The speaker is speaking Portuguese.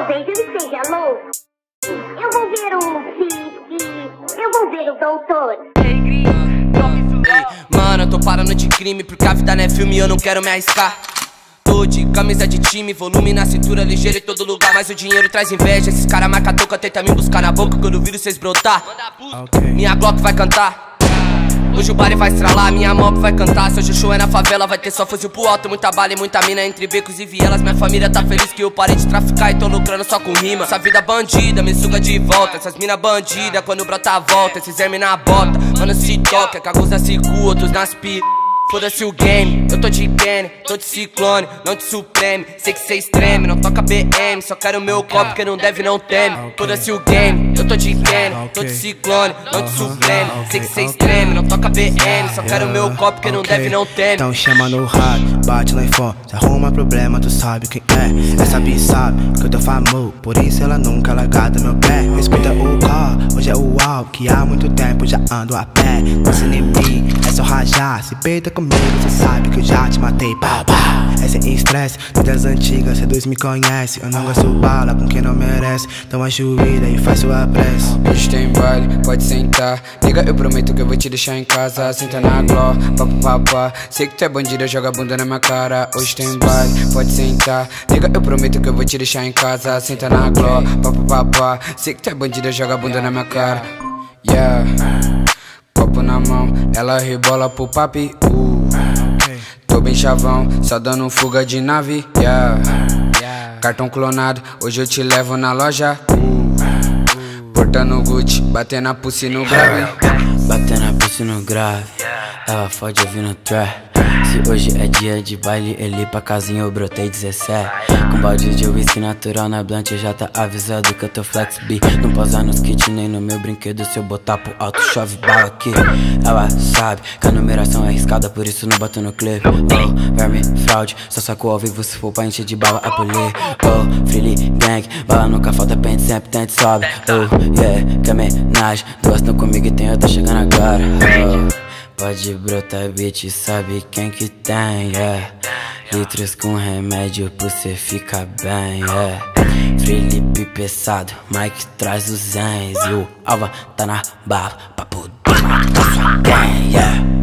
talvez ele seja louco. Eu vou ver o eu vou ver o doutor. Ei, mano, eu tô parando de crime, porque a vida não é filme e eu não quero me arriscar. Tô de camisa de time, volume na cintura, ligeiro em todo lugar, mas o dinheiro traz inveja. Esses caras marca toca, tenta me buscar na boca, quando eu viro cês brotar. Minha Glock vai cantar. Hoje o baile vai estralar, minha mob vai cantar. Se hoje o show é na favela, vai ter só fuzil pro alto. Muita bala e muita mina entre becos e vielas. Minha família tá feliz que eu parei de traficar e tô lucrando só com rima. Essa vida bandida me suga de volta. Essas mina bandida quando brota a volta. Esses hermes na bota, mano se toca, que alguns nasce cu, outros nas pi. Foda-se o game, eu tô de Kenny, tô de Ciclone, não de Supreme. Sei que cês treme, não toca BM, só quero meu copo que não deve, não teme. Foda-se o game, eu tô de Kenny, tô de Ciclone, não de Supreme. Sei que cês treme, não toca BM, só quero meu copo que não deve, não teme. Então chama no rádio, bate lá em fora, se arruma problema, tu sabe quem é. Essa bi sabe que eu tô famoso, por isso ela nunca larga do meu pé. Respeita o call, hoje é o alvo, que há muito tempo já ando a pé. Nossa inimigo, é só rajar, se peita comigo, cê sabe que eu já te matei, pá, pá. É sem estresse, das antigas, cê dois me conhece. Eu não gosto bala com quem não merece, então ajoelha e faz sua prece. Hoje tem baile, pode sentar. Nigga, eu prometo que eu vou te deixar em casa. Senta na gló, papapá. Sei que tu é bandido, joga a bunda na minha cara. Hoje tem baile, pode sentar. Nigga, eu prometo que eu vou te deixar em casa. Senta na gló, papapá. Sei que tu é bandido, joga a bunda na minha cara. Yeah, copo na mão, ela rebola pro papi. Tô bem chavão, só dando fuga de nave. Yeah, cartão clonado, hoje eu te levo na loja. Portando Gucci, batendo a pussy no grave. Batendo a pussy no grave, ela fode ouvindo trap. Se hoje é dia de baile, ele pra casinha eu brotei 17. Com balde de whisky natural na blunt, já tá avisado que eu tô flex B. Não pousar nos kits nem no meu brinquedo, se eu botar pro alto chove bala aqui. Ela sabe que a numeração é arriscada, por isso não boto no clipe. Oh, verme, fraude, só saco ao vivo se for pra encher de bala a polir. Oh, freely gang, bala nunca falta, pente sempre tente sobe. Oh, yeah, que homenagem, duas tão comigo e tem outra chegando agora. Oh, pode brotar, bitch, sabe quem que tem, yeah. Litros com remédio pra cê ficar bem, yeah. Felipe pesado, Mike traz os zens. E o Alva tá na bala pra poder matar sua gang, yeah.